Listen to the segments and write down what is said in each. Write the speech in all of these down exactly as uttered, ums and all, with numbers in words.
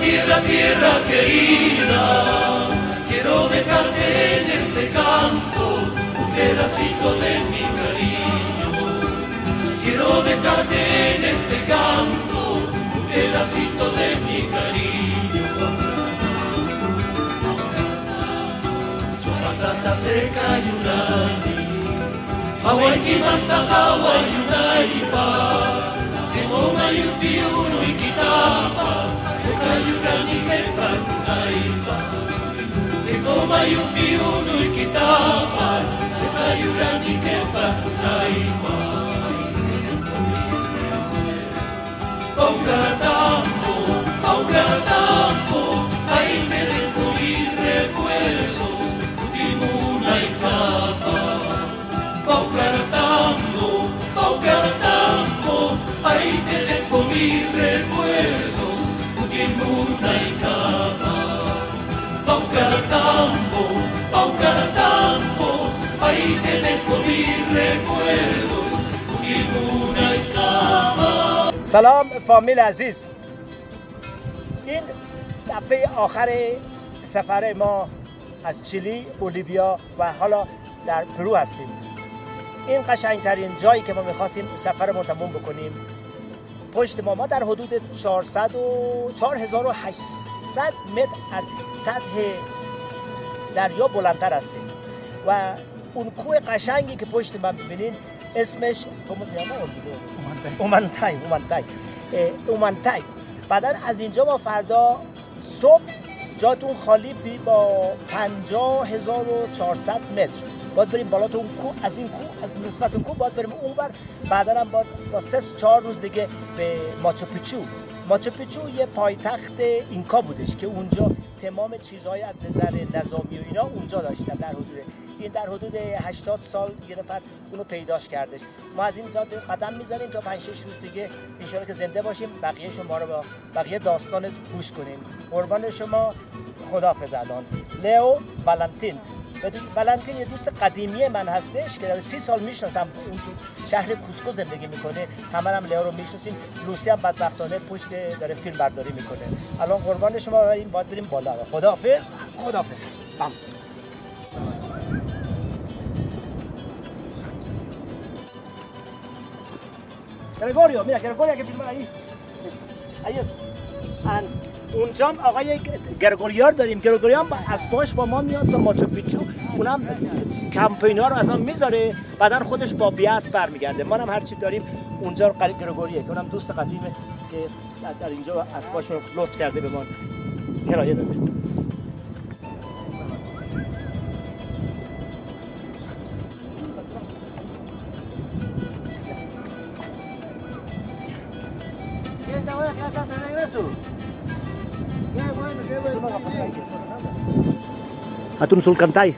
tierra, tierra querida, quiero dejarte en este canto un pedacito de mi cariño. Quiero dejarte en este canto un pedacito de mi cariño. Chomatata seca yurani, Hawaii manta Hawaii unaipa, que toma yupi uno y quitapa, seca yurani que panunaipa, que toma yupi uno y quitapas, seca yurani que panunaipa. Paucaratambo, Paucaratambo, ahí te dejo mis recuerdos, Timuna y Capa. Paucaratambo, Paucaratambo, ahí te dejo mis recuerdos, Timuna y Capa. Paucaratambo, Paucaratambo, ahí te dejo mis recuerdos, Timuna y Capa. سلام فامیل عزیز، این دفعه آخر سفر ما از چیلی، بولیویا و حالا در پرو هستیم. این قشنگترین جایی که ما میخواستیم سفرمون تموم بکنیم. پشت ما ما در حدود چهارصد و چهار هزار و هشتصد متر از سطح دریا بلندتر هستیم و اون کوه قشنگی که پشت ما میبینین اسمش اومانتای اومانتای اومانتای. بعدا از اینجا ما فردا صبح جاتون خالی بی با پنجاه هزار و چهارصد متر باید بریم بالا تو اون کوه. از این کوه از نسبت اون کوه باید بریم اونور. بعدا هم باید با سه چهار روز دیگه به ماچو پیچو. ماچو پیچو یه پایتخت اینکا بودش که اونجا تمام چیزهای از نظر نظامی و اینا اونجا داشتن. در حدود این در حدود هشتاد سال یه نفر اونو پیداش کردش. ما از اینجا قدم میزنیم تا پنج شش روز دیگه ان شاءالله که زنده باشیم بقیه شما رو با بقیه داستان گوش کنیم. قربان شما. خداحافظ. الان لئو والنتین. والنتین یه دوست قدیمی من هستش که در سی سال میشناسم. اون تو شهر کوسکو زندگی میکنه. همه هم لئو رو میشناسیم. لوسی هم بدبختانه پشت داره فیلم برداری میکنه. الان قربان شما بریم باید بریم بالا. خداحافظ. خداحافظ. بام. گرگوریو، mira, گرگوریو که فیلم ahí. ahí است. اونجا هم آقای گرگوریار داریم. گرگوریار هم اسباش با ما میاد تا ماچو پیچو. اونم کمپینا رو اصلا میذاره بعدن خودش با بیاس برمیگرده. ما هم هر چی داریم اونجا گرگوریه که اونم دوست قدیمه که در اینجا اسباش رو لطف کرده به ما کرایه داده. Hatun Sulkantay.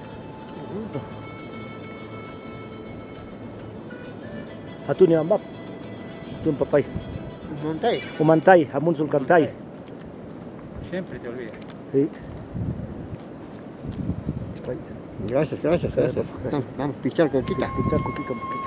Hatun yang map. Hatun papay. Umantay. Umantay, Hamun Sulkantay. Siempre te olvidas. Sí. Gracias, gracias. gracias. Vamos, vamos a pichar coquita. Pichar coquita, coquita.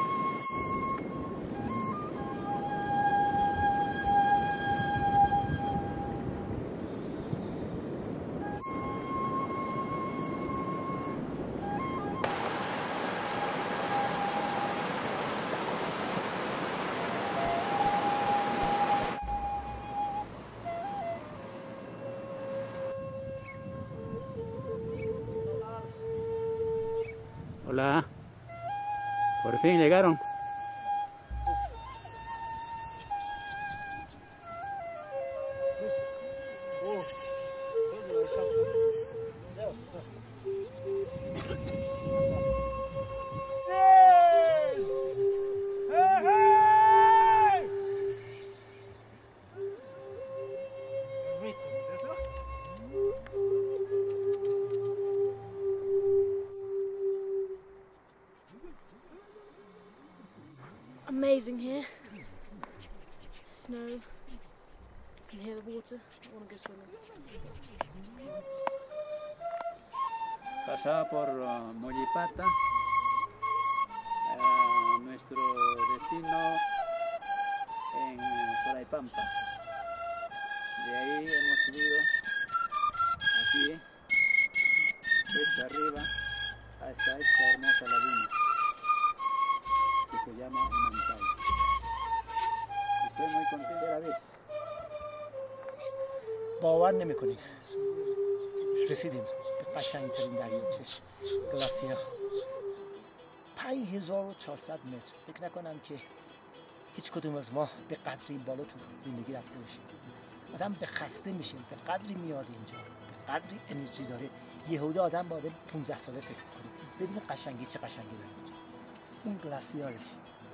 Hola, por fin llegaron. Amazing here. Snow. You can hear the water. I want to go swimming. Pasaba por uh, Mollipata. Uh, nuestro destino en Soraipampa. De ahí hemos subido aquí, esta arriba, hasta esta hermosa laguna que se llama Umantay. Estoy muy contento de la vez. باور نمی‌کنید رسیدیم به قشنگترین دریاچه گلاسیا پنج هزار و چهارصد متر. فکر نکنم که هیچ کدوم از ما به قدری بالا تو زندگی رفته باشیم. آدم به خسته میشه، به قدری میاد اینجا، به قدری انرژی داره. یهودا آدم با آدم پانزده ساله فکر کنه. ببین قشنگی چه قشنگی داره اینجا. اون گلاسیارش.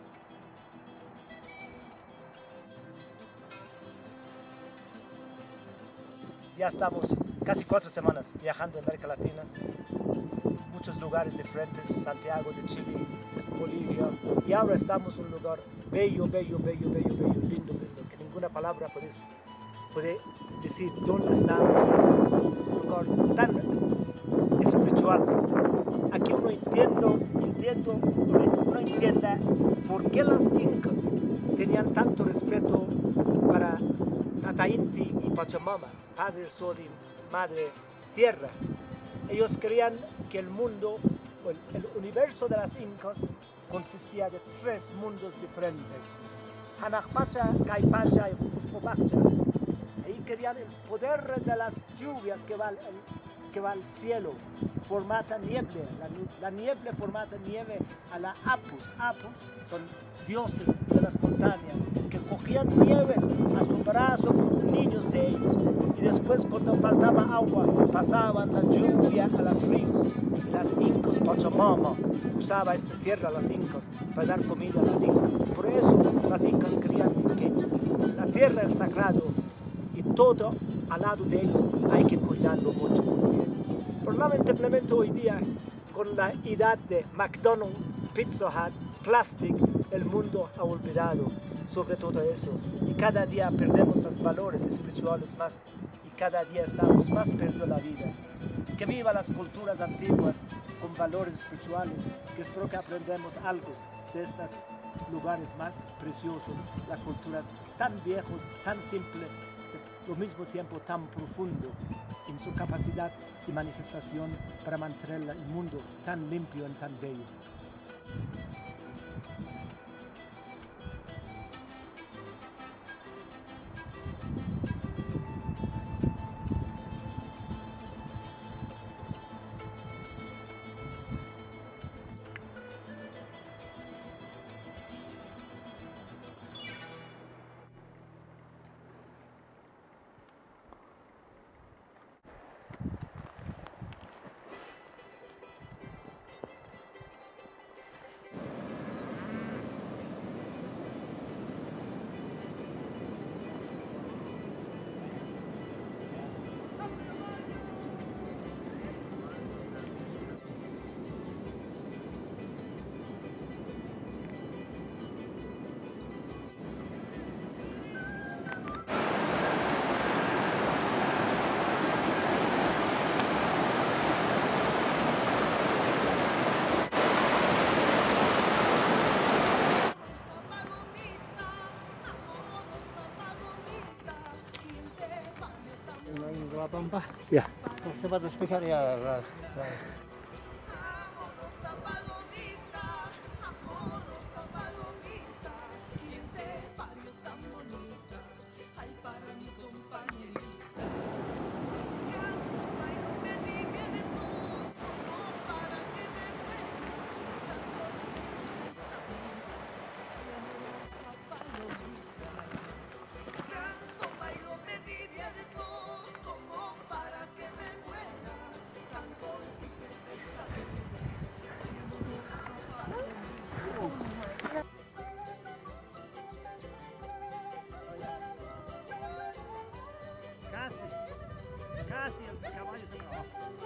Ya estamos casi cuatro semanas viajando en América Latina, muchos lugares diferentes, Santiago de Chile, Bolivia, y ahora estamos en un lugar bello, bello, bello, bello, bello, lindo, lindo, que ninguna palabra puede, puede decir dónde estamos, un lugar tan espiritual. Aquí uno entiende, entiendo, uno entiende por qué las incas tenían tanto respeto para Tatainti y Pachamama, Padre Sol y Madre Tierra. Ellos creían que el mundo, el, el universo de las incas consistía de tres mundos diferentes. Hanakpacha, Caipacha y Cuscopacha. Ahí querían el poder de las lluvias que va, al, que va al cielo, formata nieve, la, la nieve formata nieve a la Apus. Apus son dioses de las montañas que cogían nieves a su brazo, niños de ellos, y después cuando faltaba agua pasaban la lluvia a los ríos, y las incas, Pachamama usaba esta tierra a las incas para dar comida a las incas. Por eso las incas creían que la tierra es sagrado y todo al lado de ellos hay que cuidarlo mucho, muy bien. Pero lamentablemente hoy día, con la edad de McDonald's, Pizza Hut, Plastic, el mundo ha olvidado sobre todo eso, y cada día perdemos los valores espirituales más, y cada día estamos más perdiendo la vida. Que viva las culturas antiguas con valores espirituales, que espero que aprendamos algo de estos lugares más preciosos, las culturas tan viejos, tan simples, al mismo tiempo tan profundo en su capacidad y manifestación para mantener el mundo tan limpio y tan bello. Pampa. Ya. Usted va a explicar ya la, la... Casi, casi el caballo se acabó.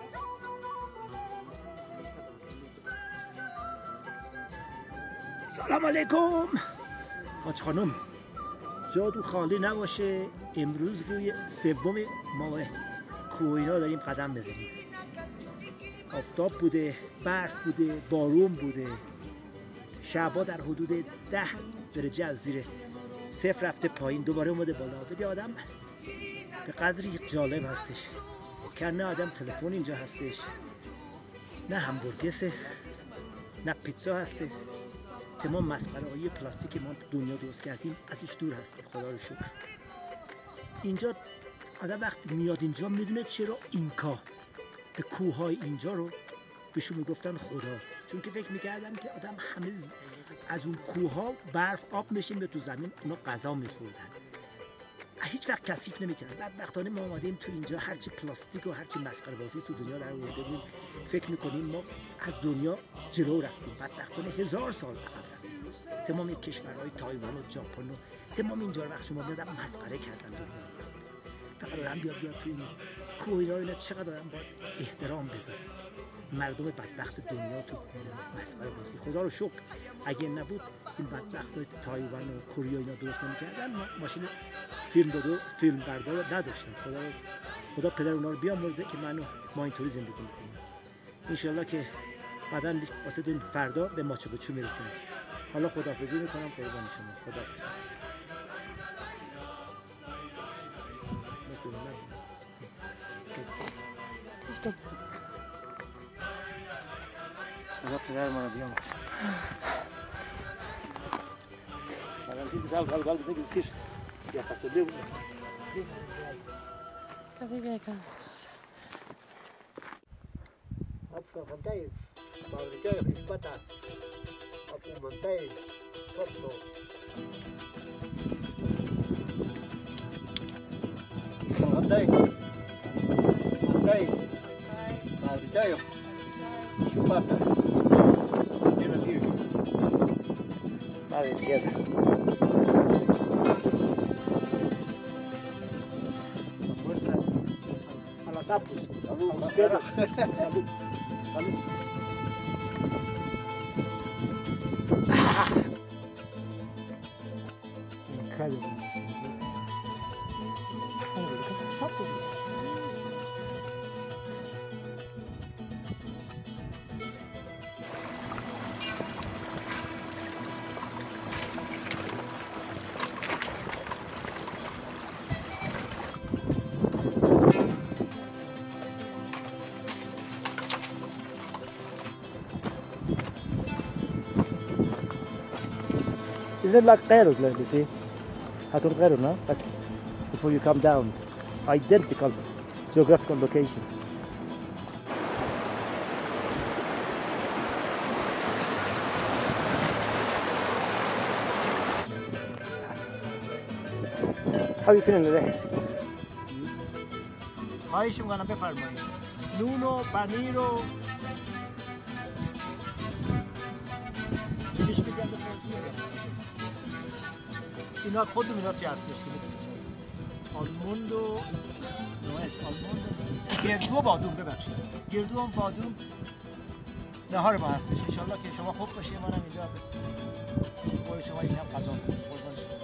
سلام علیکم حاج خانم. جاتون خالی نباشه، امروز روی سوم ماه کوینا داریم قدم بزنیم. آفتاب بوده، برف بوده، بارون بوده. شبا در حدود ده درجه از زیر صفر رفته پایین، دوباره اومده بالا. بدی آدم به قدری جالب هستش که نه آدم تلفن اینجا هستش، نه همبرگسه، نه پیتزا هستش. تمام مسخره های پلاستیک ما دنیا درست کردیم ازش دور هستیم، خدا رو شکر. اینجا آدم وقتی میاد اینجا میدونه چرا اینکا به کوههای اینجا رو بهشون میگفتن خدا، چون که فکر میکردن که آدم همه از اون کوهها برف آب میشیم به تو زمین اونا غذا میخوردن، هیچ وقت کثیف نمیکردن. بدبختانه ما اومدیم تو اینجا هرچی پلاستیک و هرچی مسخره بازی تو دنیا در آورده بودیم فکر میکنیم ما از دنیا جلو رفتیم. بدبختانه هزار سال عقب رفتیم. تمام کشورهای تایوان و ژاپن و تمام اینجا وقت شما میادم مسخره کردن دنیا. فقط آدم بیاد بیاد تو این کوه اینا اینا چقدر آدم باید احترام بذاره. مردم بدبخت دنیا تو مسخره بازی. خدا رو شکر اگه نبود این بدبختای تایوان و کره اینا درست نمی‌کردن ما ماشین فیلم دادو فیلم بردار نداشتن. خدا خدا پدر اونا رو بیامرزه که منو ما اینطوری زندگی می‌کنیم. ان شاءالله که بعداً واسه دون فردا به ماچو پیچو میرسیم. حالا خداحافظی میکنم، قربان شما. خداحافظ. خدا پدر ما رو بیامرزه. الان دیدی زال گال گال بزنی سیر یا فاصله بود. Casi que acá. Hop, montei, fabriquei, fiz batata. Hop, montei, corto. Montei, montei, fabriquei, fiz batata. Era virgem. Vale, tierra. Fuerza a los sapos, a los dedos. Salud. Salud. Incredible. Oh, look at the top of it. Isn't it like Kairos, like you see? Hatun Kairos, no? But before you come down, identical geographical location. How are you feeling today? خواهش میکنم بفرمایید. نون و پنیر و چیش میگم به فرسی اینا خودم اینا چی هستش که میدونی چی هست؟ آلموند و نوئس، آلموند گردو و بادوم، ببخشید گردو و بادوم نهار ما هستش. انشالله که شما خوب باشید، منم اینجا برای شما این هم غذا کنم. قربان شما.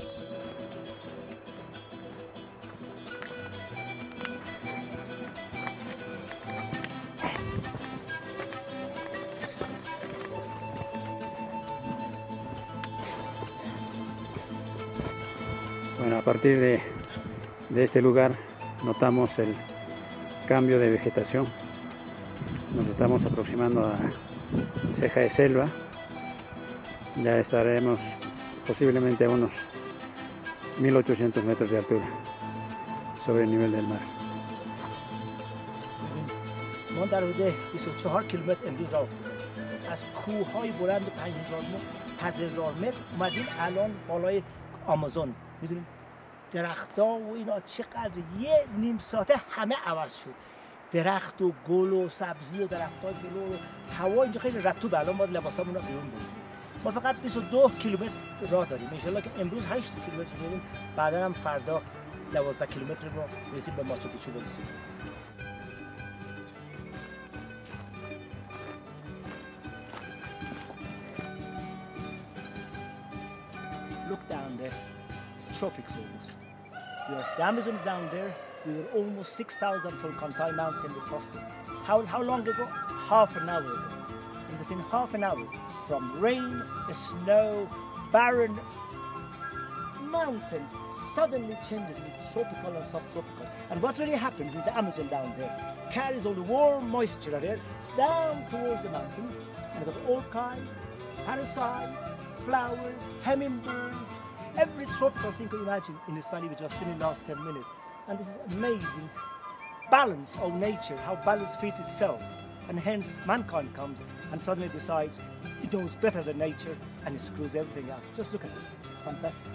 Bueno, a partir de, de este lugar notamos el cambio de vegetación. Nos estamos aproximando a ceja de selva. Ya estaremos posiblemente a unos mil ochocientos metros de altura sobre el nivel del mar. ما در حدود بیست و چهار کیلومتر امروز افتادیم. از کوههای بلند پنج هزار متر اومدیم الان بالای آمازون. میدونیم درخت‌ها و اینا چقدر یه نیم ساعته همه عوض شد. درخت و گل و سبزی و درخت‌ها جلو و هوا اینجا خیلی رطوبه. الان ما لباسامون رو بیرون بردیم. ما فقط بیست و دو کیلومتر راه داریم. ان شاءالله که امروز هشت کیلومتر میریم، بعدا هم فردا دوازده کیلومتر رو برسیم به ماچو پیچو برسیم. Look down there. It's tropics almost. The Amazon is down there. We were almost six thousand Solcantai mountain we crossed it. How, how long ago? Half an hour ago. And within half an hour, from rain, snow, barren mountains, suddenly changes with tropical and subtropical. And what really happens is the Amazon down there carries all the warm moisture of it down towards the mountain, and it got orchid, parasites, flowers, hummingbirds, every tropical thing you can imagine in this valley we just seen in the last ten minutes. And this is amazing balance of nature, how balance fits itself. And hence mankind comes and suddenly decides it knows better than nature and it screws everything up. Just look at it. Fantastic.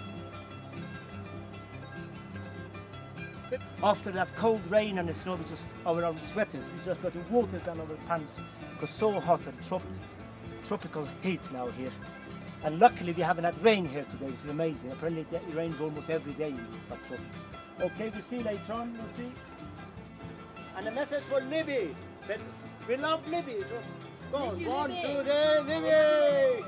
After that cold rain and the snow, we just, our, our sweaters, we just got the water down our pants. It was so hot and trop tropical heat now here. And luckily we haven't had rain here today, which is amazing. Apparently it rains almost every day in the subtropics. Okay, we'll see you later on, we'll see. And a message for Libby. That we love Libby. Go on, one, two, three, Libby!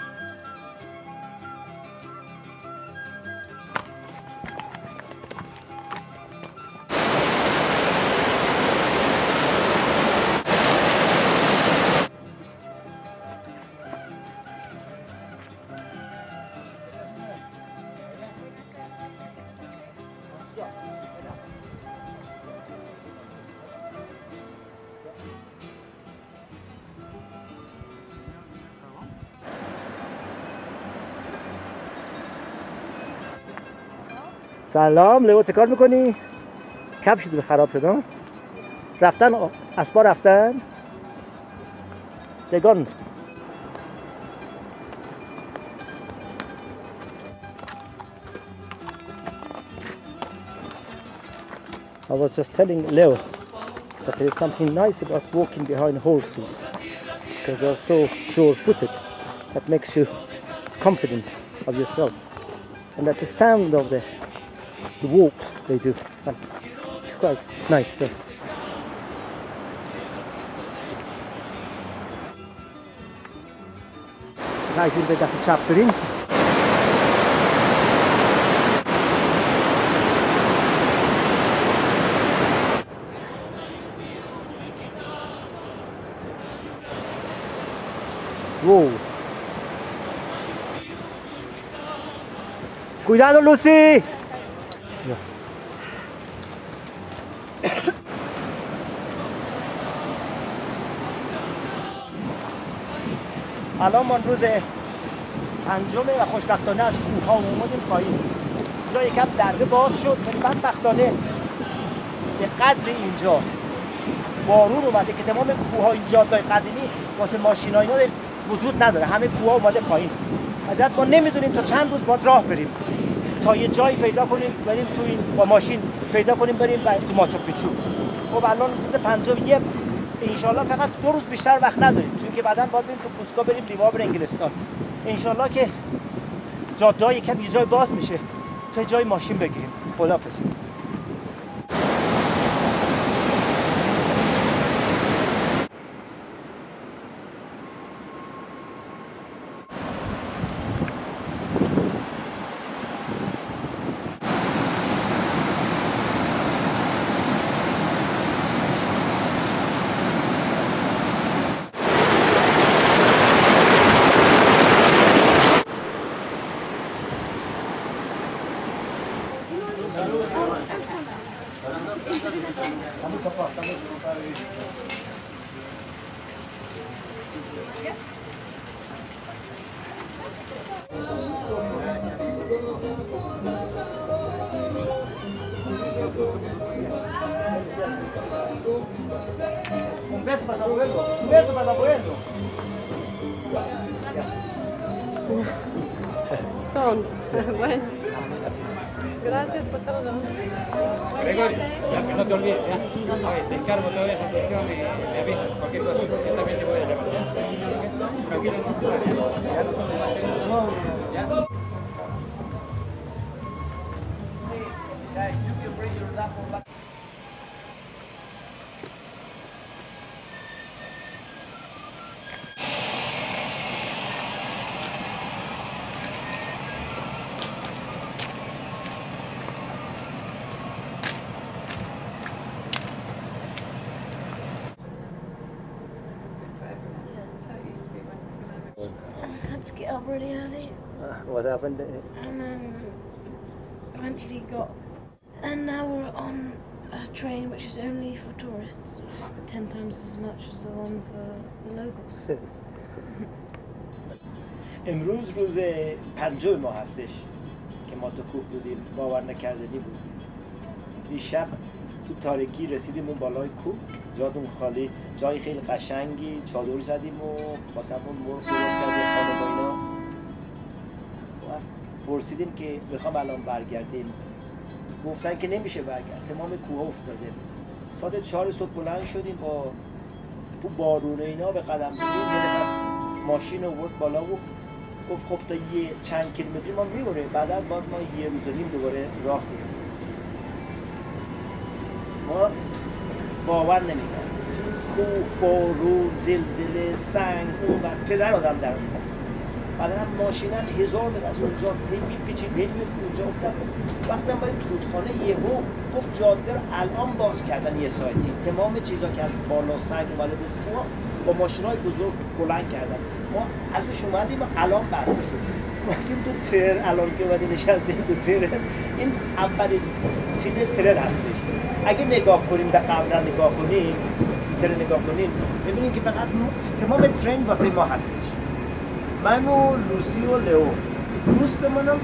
سلام لئو، چه کار میکنی؟ کفش دل خراب شد ها؟ رفتن اسبا رفتن؟ دگان I was just telling Leo that there is something nice about walking behind horses because they are so sure-footed. That makes you confident of yourself, and that's the sound of the the walk they do. It's fun. It's quite nice. So. Nice in the dust chapter in. Whoa. Cuidado, Lucy! الان ما روز پنجمه و خوشبختانه از کوه ها اومدیم پایین. اینجا یکم دره باز شد ولی بدبختانه به قدر اینجا بارون اومده که تمام کوه های این جاده‌های قدیمی واسه ماشینا اینا وجود نداره. همه کوه ها اومده پایین. حضرت ما نمیدونیم تا چند روز باید راه بریم تا یه جایی پیدا کنیم بریم تو این با ماشین پیدا کنیم بریم تو ماچو پیچو. خب الان روز پنجم یه انشالله فقط دو روز بیشتر وقت نداریم چون که بعداً باید بریم تو کوسکا بریم لیوار بر انگلستان. انشالله که جاده های یکم یه جای باز میشه تا جای ماشین بگیریم. خداحافظ. Un beso para el abuelo, un beso para el abuelo. Son, bueno. Gracias por todo. Gregorio, ya que no te olvides, ¿ya? Oye, te encargo toda esa cuestión y me avisas cualquier cosa. Yo también te voy a llamar, ¿ya? Tranquilo, no te vayas. Ya no son demasiados. ¿Ya? Guys, you can bring your laptop back. I had to get up really early Uh, what happened? and then eventually got and And now we're on a train which is only for tourists, ten times as much as the one for the locals. امروز روز پنجم ما هستش که ما تو کوه بودیم. باور نکردنی بود. دیشب تو تاریکی رسیدیم اون بالای کوه، جادون خالی، جای خیلی قشنگی، چادر زدیم و واسمون مرغ درست کردیم خانم و اینا. پرسیدیم که میخوام الان برگردیم، گفتن که نمیشه برگرد، تمام کوه افتاده. ساعت چهار صبح بلند شدیم با بارون اینا به قدم زدیم. یه نفر ماشین آورد بالا و گفت خب تا یه چند کیلومتری ما میمونیم، بعدا باید ما یه روز و نیم دوباره راه بریم. ما باور نمی‌کردیم تو کوه، بارون، زلزله، سنگ، اون بر پدر آدم در هست. بعدا هم ماشینم هزار متر از اونجا تی میپیچید، تی میفت اونجا افتاد. وقتی هم باید رودخانه یهو گفت جاده رو الان باز کردن یه ساعتی، تمام چیزا که از بالا سنگ اومده بود کوه با ماشینای بزرگ بلند کردن. ما ازش اومدیم و الان بسته شد. اومدیم تو ترن، الان که اومدیم نشستیم تو ترن، این اولین چیز ترن هستش. اگه نگاه کنیم به قبلا نگاه کنیم، ترن نگاه کنیم، ببینیم که فقط تمام ترن واسه ما هستش. من و لوسی و لئو، دوستمونم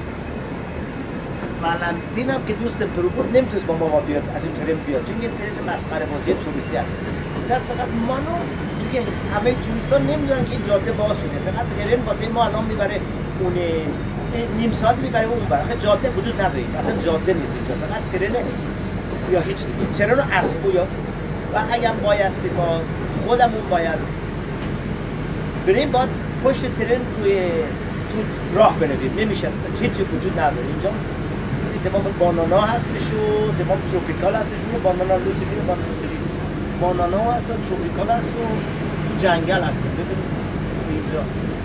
ولنتین هم که دوست پرو بود نمیتونست با ما بیاد از این ترن بیاد، چون یه ترن مسخره بازی توریستی هست. شاید فقط منو توی همه توریستا نمیدونن که این جاده باز شده، فقط ترن واسه ما الان میبره اون نیم ساعت میبره اون بر. آخه جاده وجود نداره، اصلا جاده نیست اینجا، فقط ترن یا هیچ دیگه. ترن و اسبو یا و اگه بایستی ما خودمون باید بریم، باید پشت ترن توی تو راه برویم، نمیشه، هیچی وجود نداره اینجا. تمام بانانا هستش و تمام تروپیکال هستش. اون بانانا لوسی میره بانانا بانانا هست و تروپیکال هست و تو جنگل هست. ببینید اینجا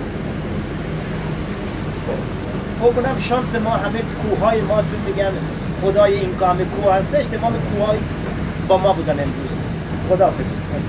خب اونم شانس ما، همه کوههای ما چون میگن خدای این همه کوه هستش، تمام کوههای با ما بودن امروز. خداحافظ.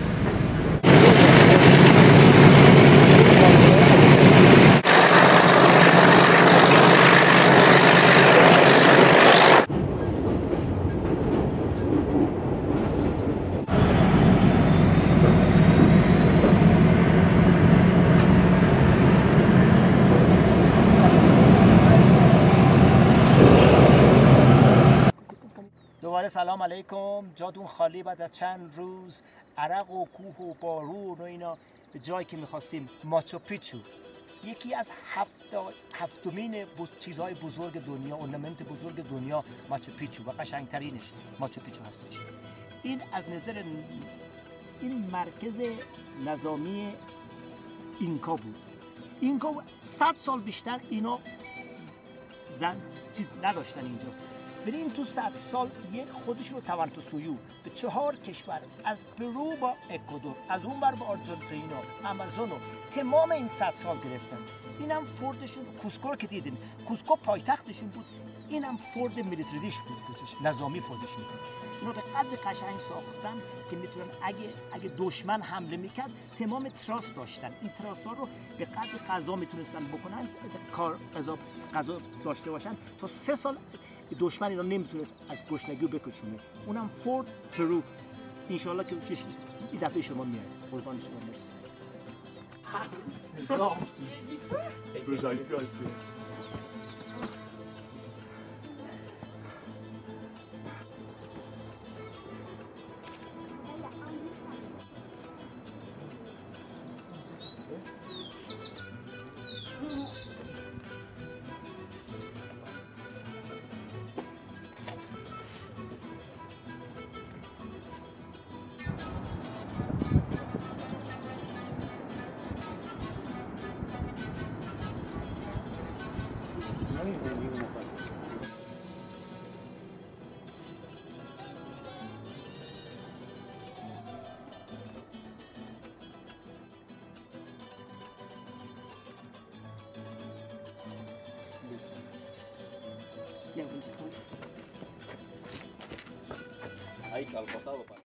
دوباره سلام علیکم. جادون خالی بعد از چند روز عرق و کوه و بارون و اینا به جایی که میخواستیم، ماچو پیچو، یکی از هفت هفتمین چیزهای بزرگ دنیا، اورنامنت بزرگ دنیا ماچو پیچو و قشنگترینش ماچو پیچو هستش. این از نظر این مرکز نظامی اینکا بود. اینکا صد سال بیشتر اینا زن چیز نداشتن اینجا. برین تو صد سال یه خودشون رو توانتوسویو به چهار کشور، از پرو با اکوادور، از اون بر با آرژانتین و آمازون و تمام این صد سال گرفتن. اینم فوردشون، کوسکو رو که دیدین، کوسکو پایتختشون بود. اینم فورد میلیتریش بود، کوچش نظامی فوردشون بود. اینا به قدر قشنگ ساختن که میتونن اگه اگه دشمن حمله میکرد تمام تراس داشتن. این تراس ها رو به قدر غذا میتونستن بکنن، کار غذا غذا داشته باشن تا سه سال دشمن اینا نمیتونست از گشنگی بکشونه. اونم فورد پرو. انشالله که این دفعه شما میاد. قربان شما. مرسی. Ahí, al costado.